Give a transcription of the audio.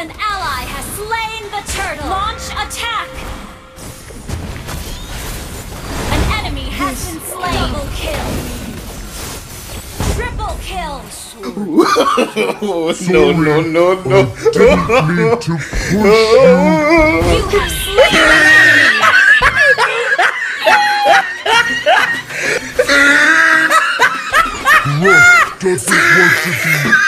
An ally has slain the turtle! Launch attack! An enemy has been slain! Double kill! Triple kill! No, no, no, no. Didn't mean to push you. You have slain an enemy! Rough doesn't want to be